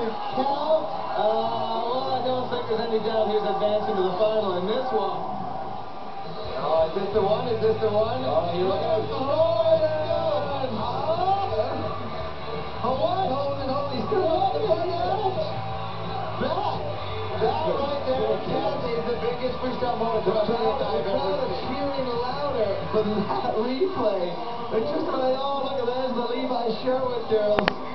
the count. Well, I don't think there's any doubt he's advancing to the final in this one. Oh, is this the one? Is this the one? Oh, here we go. He's still on the final. That right there, Kathy, is the biggest freestyle moment I've ever seen. Cheering louder for that replay. They're just like, oh, look at that, the Levi Sherwood girls.